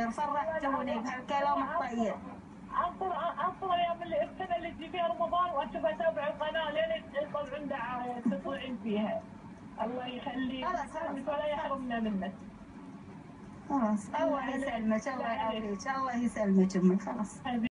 خير، فرحتوني بهالكلام الطيب. انطر ايام السنه اللي تجي فيها رمضان واشوف اتابع القناه لين يطلعون دعايه تطلعين فيها. الله يخليك ولا يحرمنا منك. خلاص الله يسلمك، الله يعافيك، الله يسلمك أمي، خلاص.